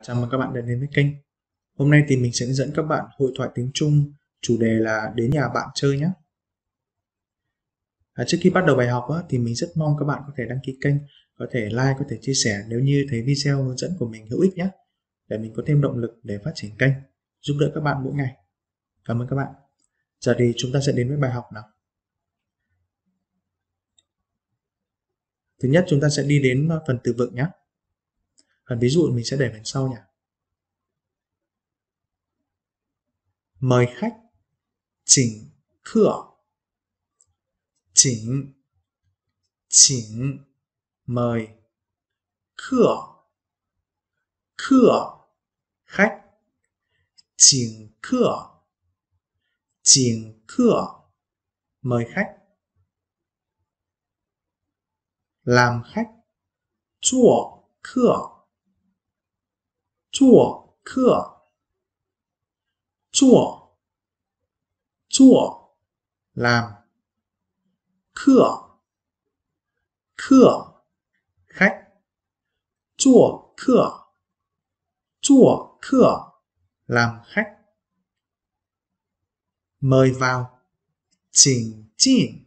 Chào mừng các bạn đã đến với kênh. Hôm nay thì mình sẽ hướng dẫn các bạn hội thoại tiếng Trung, chủ đề là đến nhà bạn chơi nhé. Trước khi bắt đầu bài học thì mình rất mong các bạn có thể đăng ký kênh, có thể like, có thể chia sẻ nếu như thấy video hướng dẫn của mình hữu ích nhé, để mình có thêm động lực để phát triển kênh, giúp đỡ các bạn mỗi ngày. Cảm ơn các bạn. Giờ thì chúng ta sẽ đến với bài học nào. Thứ nhất, chúng ta sẽ đi đến phần từ vựng nhé. Phần ví dụ mình sẽ để phần sau nhỉ. Mời khách, chỉnh cửa, chỉnh, mời, cửa, khách, chỉnh cửa, mời khách. Làm khách, 做客，làm, 客，khách, 做客，làm khách. Mời vào, 请进，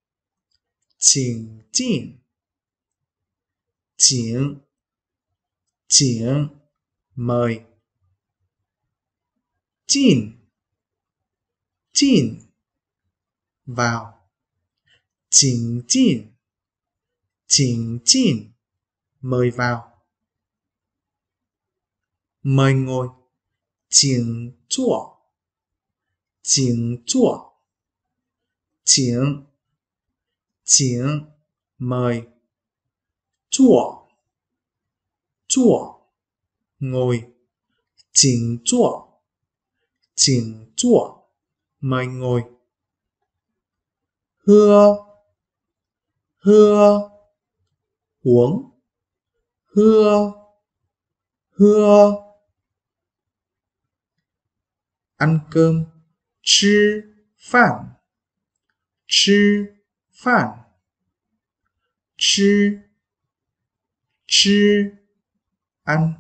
请，mời, 进，vào, 请进，mời vào. Mời ngồi, 请坐，请，mời, 坐，ngồi, 请坐，mời ngồi. Hưa, uống, hưa. Ăn cơm, 吃饭，ăn,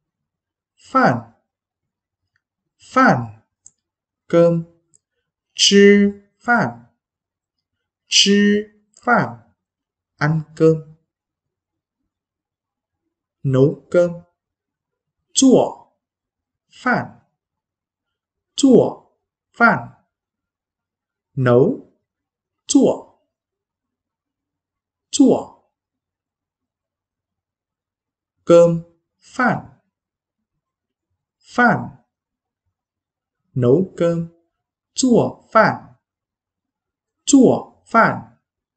饭，cơm, 吃饭，ăn cơm. Nấu cơm, 做饭，nấu, 做 cơm, 饭，nấu cơm, 做饭.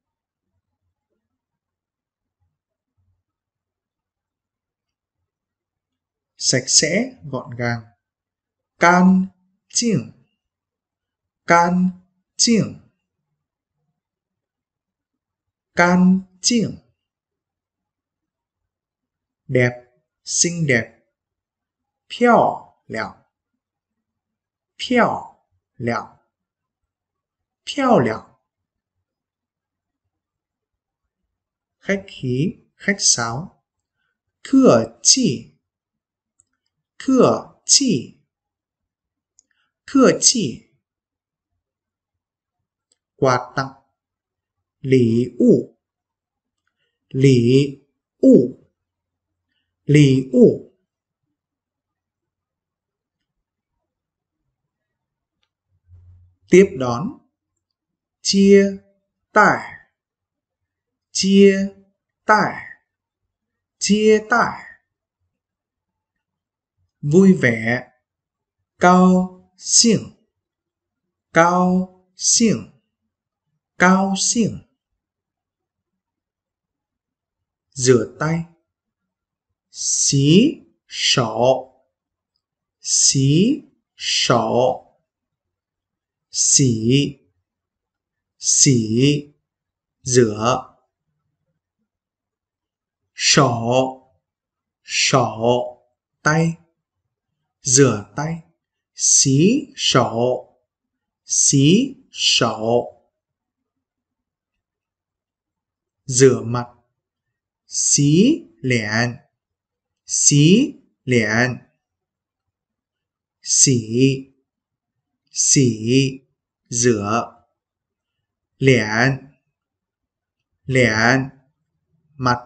Sạch sẽ, gọn gàng, 干净，đẹp, xinh đẹp, 漂亮，khách khí, khách sáo, 客气，quà tặng, 礼物，tiếp đón, 接待，vui vẻ, 高兴，rửa tay, 洗手，洗，rửa, 手 tay, rửa tay, 洗手，rửa mặt, 洗脸， xỉ, xỉ, rửa. Liễn, liễn, mặt.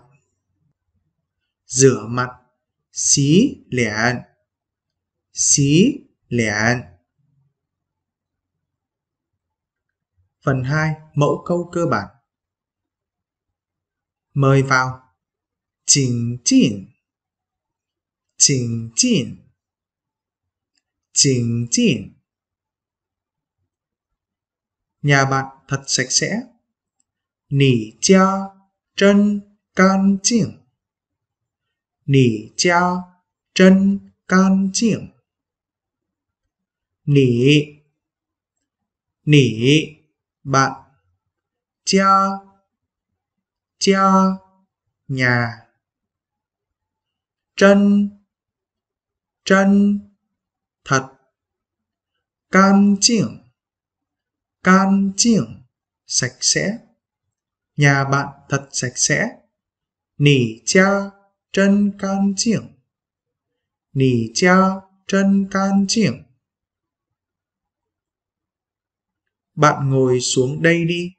Rửa mặt, xí liễn, xí liễn. Phần 2, mẫu câu cơ bản. Mời vào. Chỉnh chỉnh, chỉnh chỉnh, chỉnh chỉnh. Nhà bạn thật sạch sẽ. Nǐ gia真干净. Nǐ gia真干净. Nǐ, nǐ, bạn. Gia, gia, nhà. Chân, chân, thật. Can chiểng, can chiểng, sạch sẽ. Nhà bạn thật sạch sẽ. Nǐ gia chân can chiểng. Nǐ gia chân can chiểng. Bạn ngồi xuống đây đi.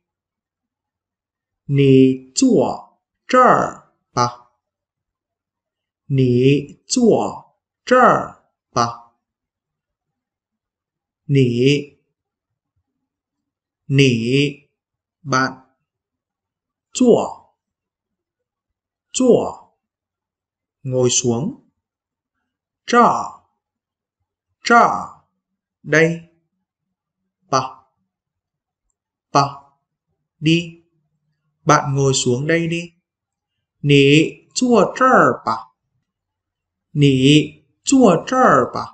Nǐ zuǒ zhe儿吧. Nǐ zuǒ zhe儿吧. Nǐ, nǐ, bạn. Zuǒ, zuǒ, ngồi xuống. Zhe, zhe, đây. Ba, ba, đi. Bạn ngồi xuống đây đi. Nǐ zuǒ zhe儿吧. Nǐ zuǒ zhe儿吧.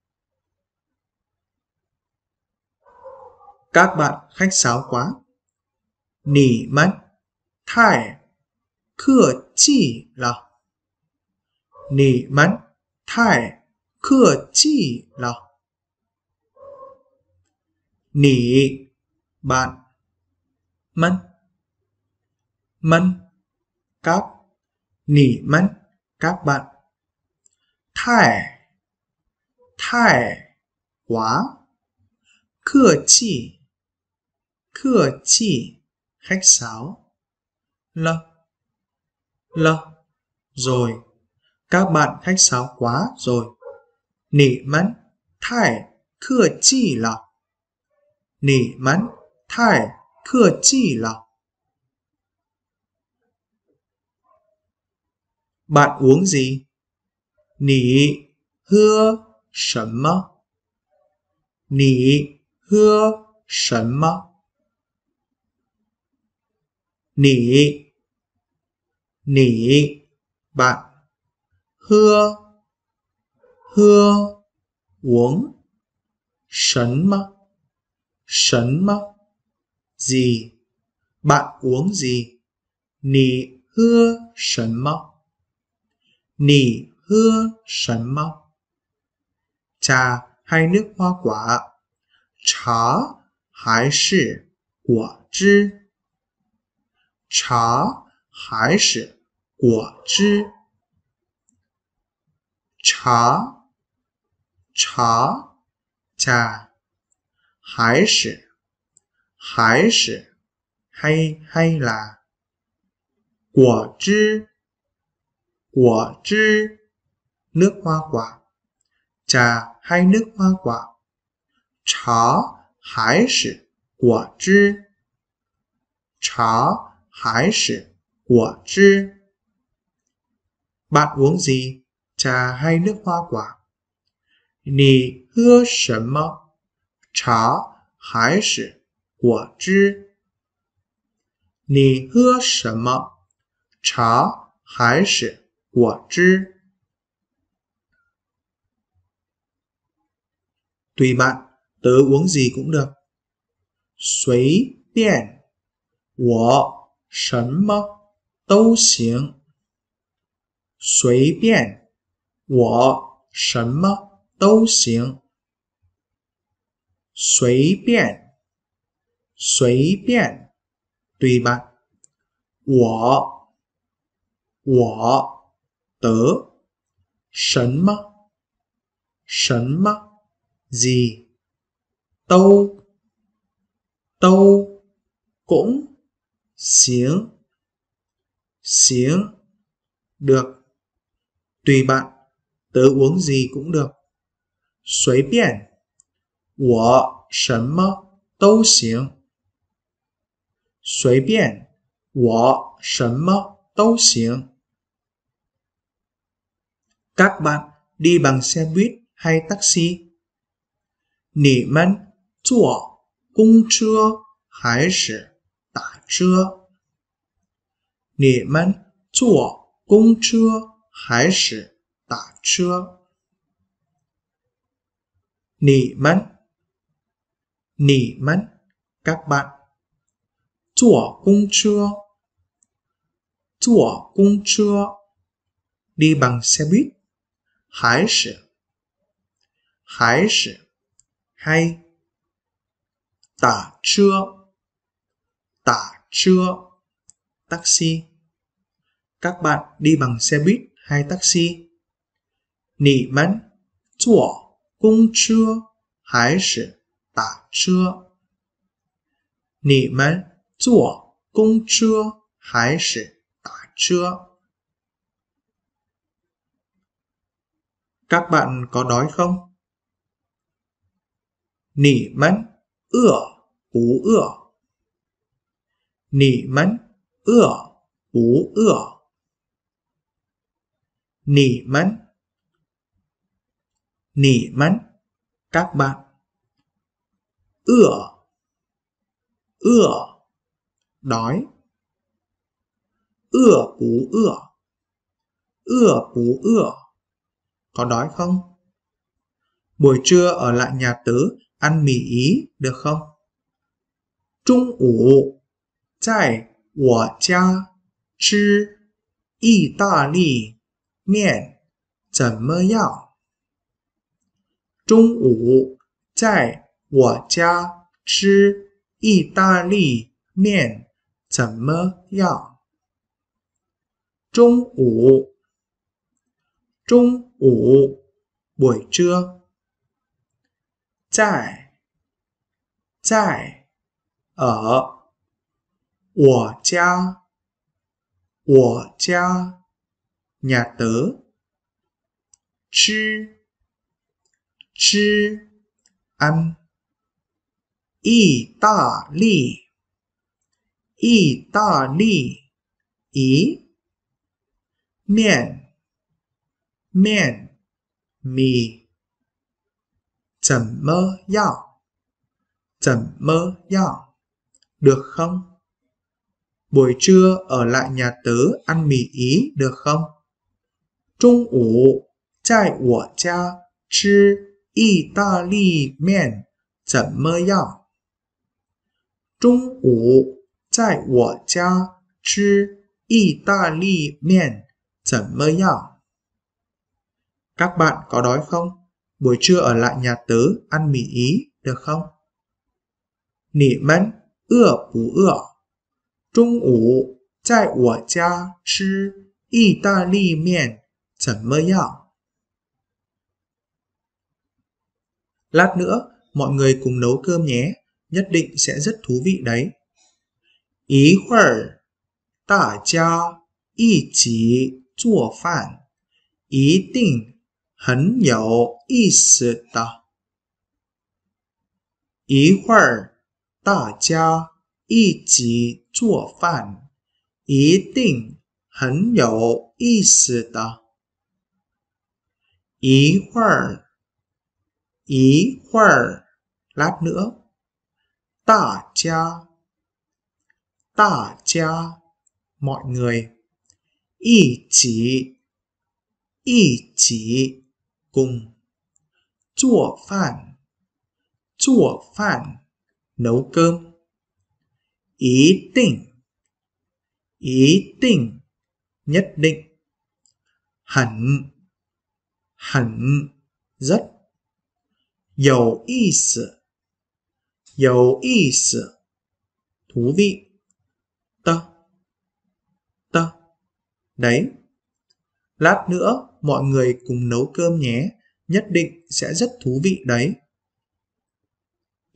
Các bạn khách sáo quá. Nǐ们太客气了。你们太客气了。Nǐ, bạn. Mân, mân, các. Nǐ mân, các bạn. Thái, thái, quá.客气,客气, khách sáo. Lơ, lơ, rồi. Các bạn khách sáo quá rồi. Nǐ mân太客气了。你们太客气了。Bạn uống gì? Nǐ hơ sẩn mơ. Nǐ hơ sẩn mơ. Nǐ, nǐ, bạn. Hơ, hơ, uống. Sẩn mơ, sẩn mơ, gì? Bạn uống gì? Nǐ hơ sẩn mơ. Nǐ hơ sẩn mơ. Trà hay nước hoa quả? Trà hay là quả汁? Trà hay là quả汁? Trà, trà, trà. Hay là, hay là. Quả汁, quả汁, nước hoa quả. Trà hay nước hoa quả? Trà hay là quả汁? Trà hay là quả汁? Bạn uống gì? Trà hay nước hoa quả? Nǐ hơ sẩn mơ? Trà hay là quả汁? Nǐ hơ sẩn mơ? Trà hay là quả汁? Tùy bạn, tớ uống gì cũng được. Suối biện, 我什么都行。随便，我什么都行。随便，随便，tùy bạn. 我，得。什么，什么， gì. Tâu, tâu cũng xiếng, xiếng được. Tùy bạn, tớ uống gì cũng được. Suối biện, 我什么都行。随便，我什么都行。Các bạn đi bằng xe buýt hay taxi? 你们坐公车还是打车？你们坐公车还是打车？你们 các bạn. 坐公车 đi bằng xe buýt. 还是 hay. 打车 taxi. Các bạn đi bằng xe buýt hay taxi? 你们坐公车还是打车？你们坐公车还是打车？ Các bạn có đói không? 你们饿不饿？你们饿不饿？你们 các bạn. 饿 đói. 饿不饿？饿不饿？ có đói không? Buổi trưa ở lại nhà tớ ăn mì Ý được không? 中午在我家吃意大利面怎么样？中午在我家吃意大利面怎么样？中午 buổi trưa. 在ở 我家 nhà tớ. 吃 ăn. 意大利 Ý. 面 mì. 怎么样？được không? Buổi trưa ở lại nhà tớ ăn mì Ý được không? 中午在我家吃意大利面怎么样？中午在我家吃意大利面怎么样？ Các bạn có đói không? Buổi trưa ở lại nhà tớ ăn mì Ý được không? 你们饿不饿？中午在我家吃意大利面怎么样？ Lát nữa mọi người cùng nấu cơm nhé, nhất định sẽ rất thú vị đấy. 一会儿大家一起做饭，一定很有意思的。一会儿大家一起做饭，一定很有意思的。一会儿 lát nữa. 大家 mọi người. 一起 cùng. 做饭 nấu cơm. 一定 nhất định. 很 rất. 有意思 thú vị. 的 đấy. Lát nữa mọi người cùng nấu cơm nhé, nhất định sẽ rất thú vị đấy.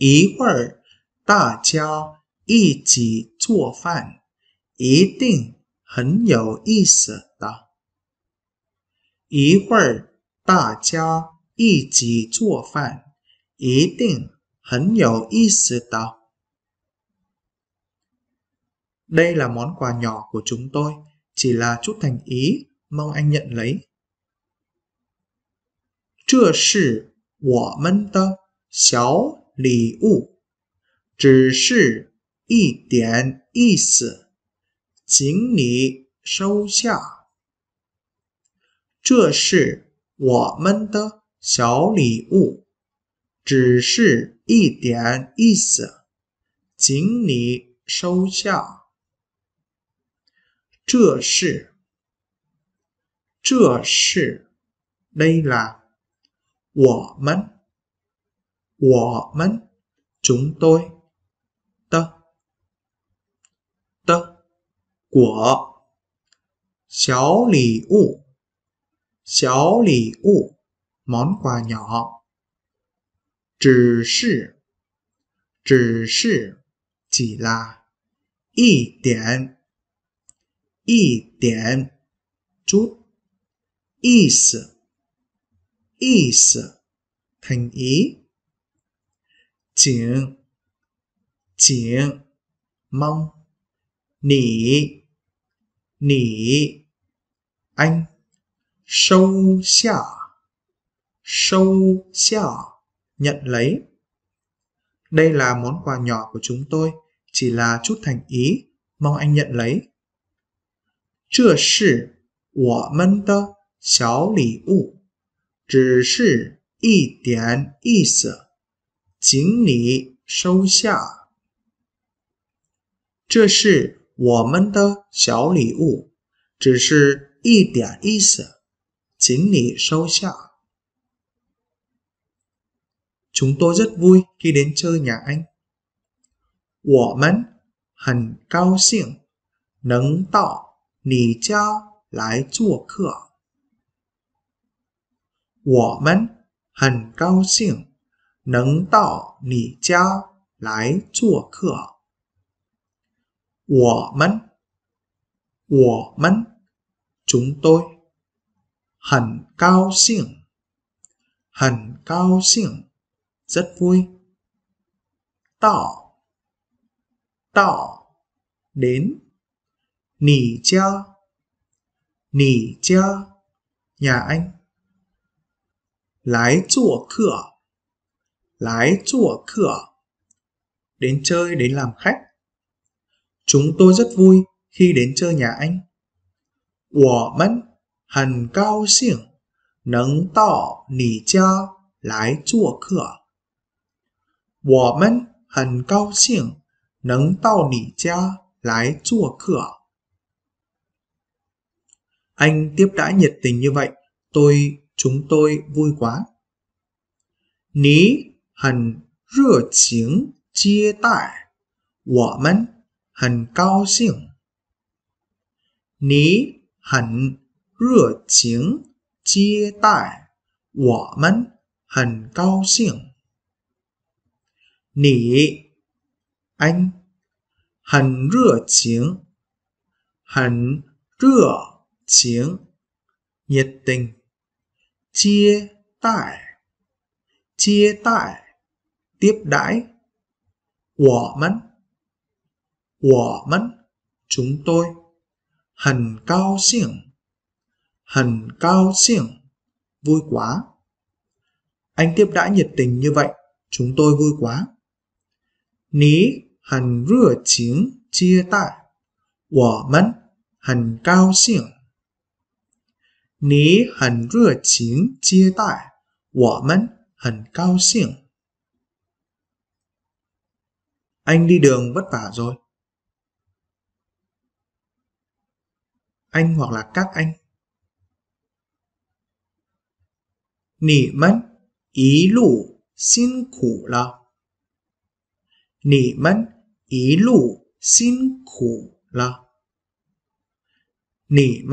一会儿大家一起做饭，一定很有意思的。一会儿大家一起做饭，一定很有意思的。Đây là món quà nhỏ của chúng tôi, chỉ là chút thành ý, mong anh nhận lấy. 这是我们的小礼物，只是一点意思，请你收下。这是我们的小礼物，只是一点意思，请你收下。这是 đây là 我们 chúng tôi的 của 小礼物 món quà nhỏ 只是 chỉ là 一点 chút 意思 thành ý 请 mong 你 anh 收下 nhận lấy. Đây là món quà nhỏ của chúng tôi, chỉ là chút thành ý, mong anh nhận lấy. 这是我们的小礼物，只是一点意思，请你收下。这是我们的小礼物，只是一点意思，请你收下。Chúng tôi rất vui khi đến chơi nhà anh. 我们很高兴能到你家来做客。我们很高兴能到你家来做客。我们 chúng tôi 很高兴 rất vui. 到 đến 你家 nhà anh. 来做客 đến chơi, đến làm khách. Chúng tôi rất vui khi đến chơi nhà anh. 我们很高兴能到你家来做客。我们很高兴能到你家来做客。Anh tiếp đãi nhiệt tình như vậy, chúng tôi vui quá. 你很热情接待，我们很高兴。你很热情接待，我们很高兴。你 anh 很热情 nhiệt tình. 接待 tiếp đãi. 我们 chúng tôi 很高兴 vui quá. Anh tiếp đãi nhiệt tình như vậy, chúng tôi vui quá. 你很热情接待，我们很高兴。你很热情接待，我们很高兴。Anh đi đường vất vả rồi. Anh hoặc là các anh. 你们一路辛苦了。你们一路辛苦了。你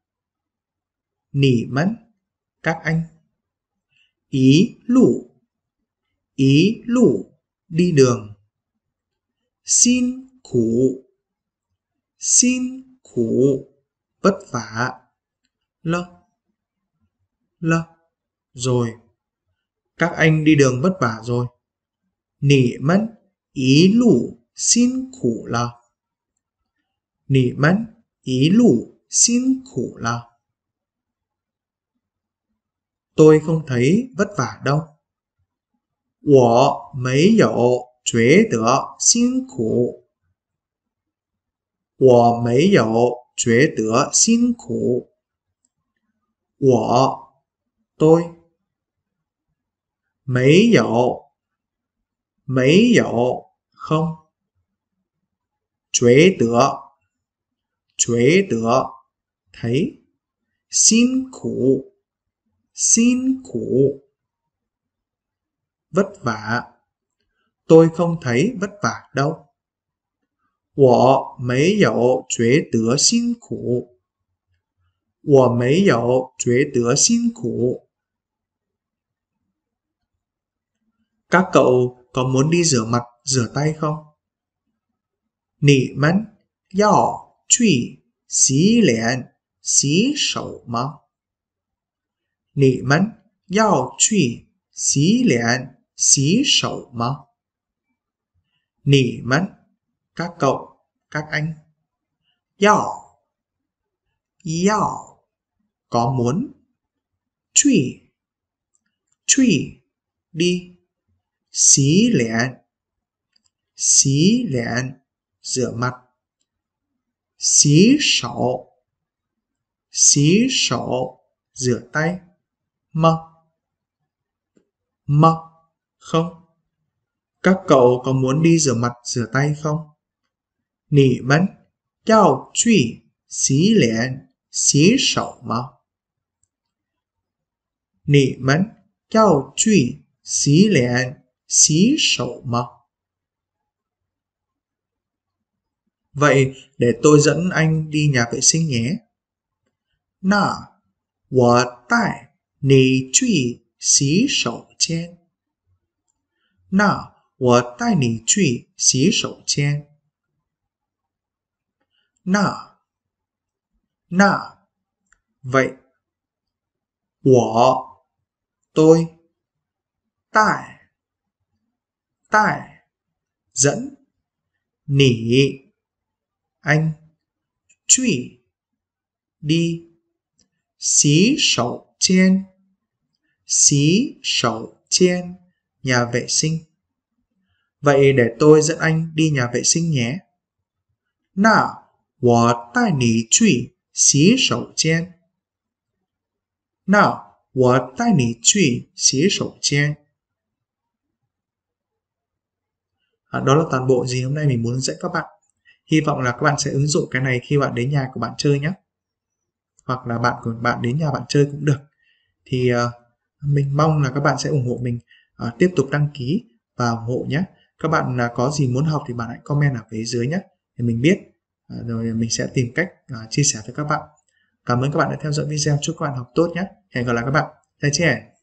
们 các anh. 一路 đi đường. Xin khủ, xin khủ, vất vả. Lơ, rồi. Các anh đi đường vất vả rồi. Nỉ mẫn ý lũ xin khủ là. Nỉ mẫn ý lũ xin khủ là. Tôi không thấy vất vả đâu. 我没有觉得辛苦。我没有觉得辛苦。tôi 没有 không. 觉得 thấy. 辛苦 vất vả. Tôi không thấy vất vả đâu. 我没有觉得辛苦。我没有觉得辛苦。Các cậu có muốn đi rửa mặt, rửa tay không? 你们要去洗脸、洗手吗？你们要去洗脸、洗手吗？你们 các cậu, các anh. 要 có muốn. 去 đi. 洗脸 rửa mặt. 洗手 rửa tay. Mơ không. Các cậu có muốn đi rửa mặt, rửa tay không? 你们要去洗脸、洗手吗？你们要去洗脸、洗手吗？ Vậy để tôi dẫn anh đi nhà vệ sinh nhé. 那我带你去洗手间。那我带你去洗手间。那 vậy. tôi 带 dẫn. 你 anh. 去 đi. 洗手间 nhà vệ sinh. Vậy để tôi dẫn anh đi nhà vệ sinh nhé. 那我带你去洗手间。那我带你去洗手间。Đó là toàn bộ gì hôm nay mình muốn hướng dẫn các bạn. Hy vọng là các bạn sẽ ứng dụng cái này khi bạn đến nhà của bạn chơi nhé. Hoặc là bạn của bạn đến nhà bạn chơi cũng được. Thì mình mong là các bạn sẽ ủng hộ mình, tiếp tục đăng ký và ủng hộ nhé. Các bạn có gì muốn học thì bạn hãy comment ở phía dưới nhé, để mình biết. Rồi mình sẽ tìm cách chia sẻ với các bạn. Cảm ơn các bạn đã theo dõi video. Chúc các bạn học tốt nhé. Hẹn gặp lại các bạn.再见.